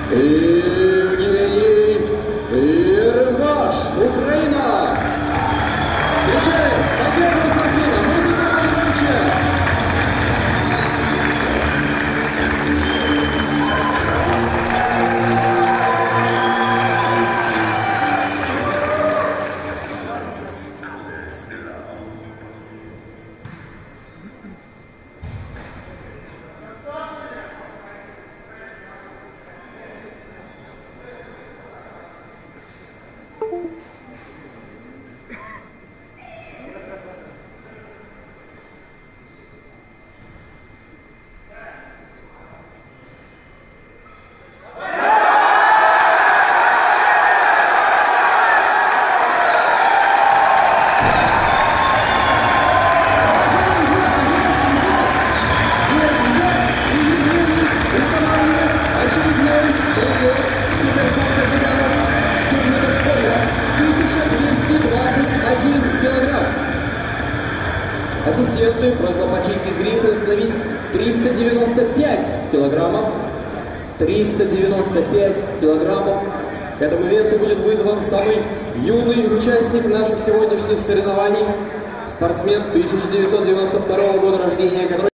Евгений Ермаш, Украина. Встречаем победного спортсмена Музыкова Ивановича. Ассистенты, просьба почистить грифы и установить 395 килограммов. 395 килограммов. К этому весу будет вызван самый юный участник наших сегодняшних соревнований. Спортсмен 1992 года рождения, который